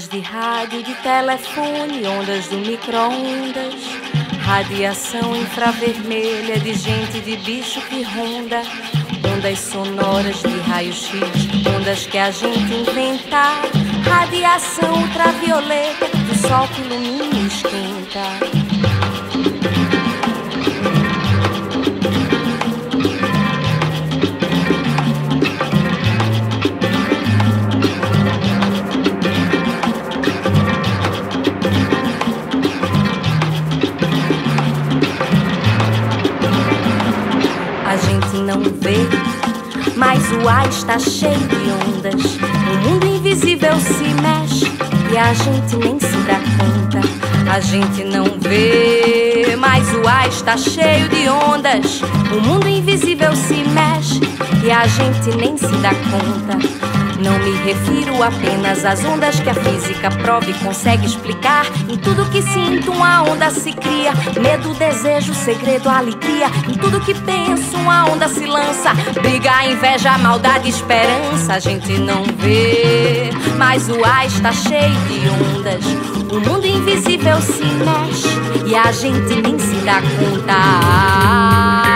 ondas de rádio, de telefone, ondas do micro-ondas, radiação infravermelha de gente, de bicho que ronda, ondas sonoras de raio-x, ondas que a gente inventar, radiação ultravioleta do sol que ilumina e esquenta. A gente não vê, mas o ar está cheio de ondas. O mundo invisível se mexe e a gente nem se dá conta. A gente não vê, mas o ar está cheio de ondas. O mundo invisível se mexe e a gente nem se dá conta. Não me refiro apenas às ondas que a física prova e consegue explicar. Em tudo que sinto uma onda se cria, medo, desejo, segredo, alegria. Em tudo que penso uma onda se lança, briga, inveja, maldade, esperança. A gente não vê, mas o ar está cheio de ondas. O mundo invisível se mexe e a gente nem se dá conta.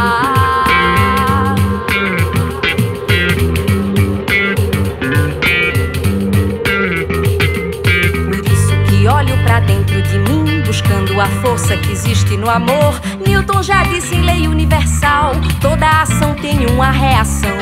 Olho pra dentro de mim, buscando a força que existe no amor. Newton já disse em lei universal: toda ação tem uma reação.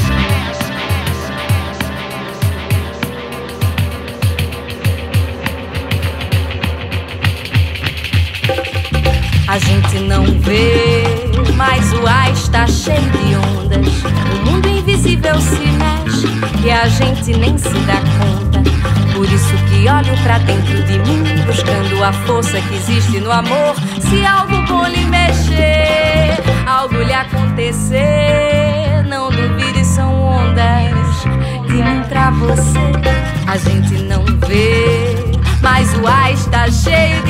A gente não vê, mas o ar está cheio de ondas. O mundo invisível se mexe e a gente nem se dá conta. Por isso que olho pra dentro de mim, buscando a força que existe no amor. Se algo bom lhe mexer, algo lhe acontecer, não duvide, são ondas de mim pra você. A gente não vê, mas o ar está cheio de